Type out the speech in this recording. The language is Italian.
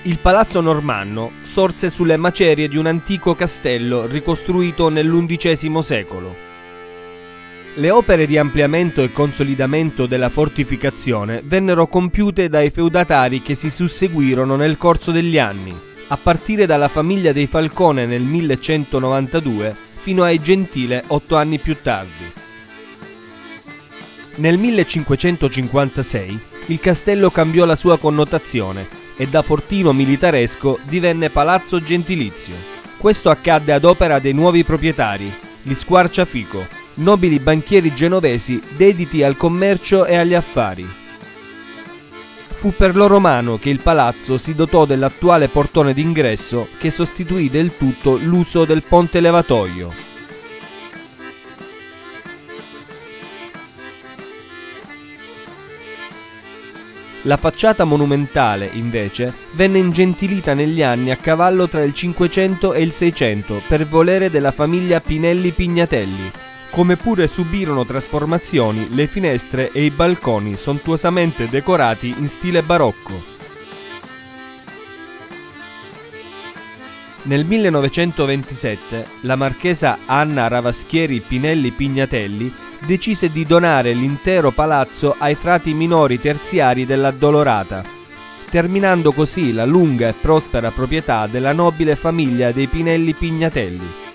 Il Palazzo Normanno sorse sulle macerie di un antico castello ricostruito nell'XI secolo. Le opere di ampliamento e consolidamento della fortificazione vennero compiute dai feudatari che si susseguirono nel corso degli anni, a partire dalla famiglia dei Falcone nel 1192 fino ai Gentile 8 anni più tardi. Nel 1556 il castello cambiò la sua connotazione e da fortino militaresco divenne palazzo gentilizio. Questo accadde ad opera dei nuovi proprietari, gli Squarciafico, nobili banchieri genovesi dediti al commercio e agli affari. Fu per loro mano che il palazzo si dotò dell'attuale portone d'ingresso che sostituì del tutto l'uso del ponte levatoio. La facciata monumentale, invece, venne ingentilita negli anni a cavallo tra il 500 e il 600 per volere della famiglia Pinelli-Pignatelli, come pure subirono trasformazioni le finestre e i balconi sontuosamente decorati in stile barocco. Nel 1927 la marchesa Anna Ravaschieri Pinelli-Pignatelli decise di donare l'intero palazzo ai frati minori terziari dell'Addolorata, terminando così la lunga e prospera proprietà della nobile famiglia dei Pinelli-Pignatelli.